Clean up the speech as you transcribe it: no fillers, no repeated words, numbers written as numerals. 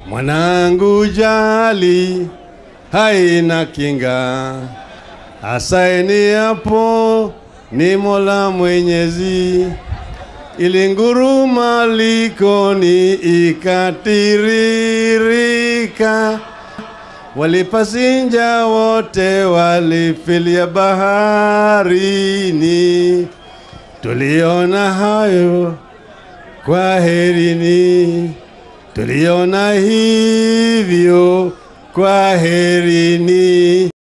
Mwanangu jali haina kinga, asaini hapo ni Mola Mwenyezi. Ilinguruma likoni ikatiririka, walipasinja wote walifilia baharini. Tuliona hayo, kwaherini. Tuliona hivyo, kwaherini.